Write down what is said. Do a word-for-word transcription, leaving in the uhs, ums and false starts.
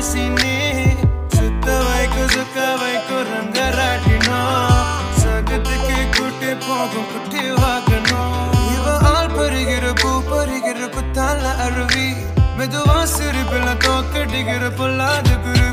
சீனி சுத்த வைக்கு சுக்க வைக்கு ரங்கராட்டினோம் சகத்துக்கு கூட்டி போகும் குட்டி வாகனம் இவ ஆள் பருகிற பூ பருகிற குத்தால அருவி மெதுவா சிரிப்பில தோக்கடிக்கிற பொல்லாத குரு